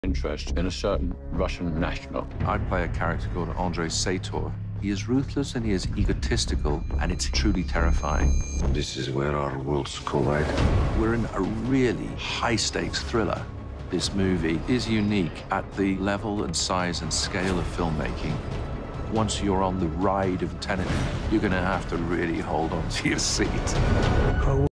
interest in a certain Russian national. I play a character called Andrei Sator. He is ruthless and he is egotistical, and it's truly terrifying. This is where our worlds collide. We're in a really high-stakes thriller. This movie is unique at the level and size and scale of filmmaking. Once you're on the ride of Tenet, you're going to have to really hold on to your seat.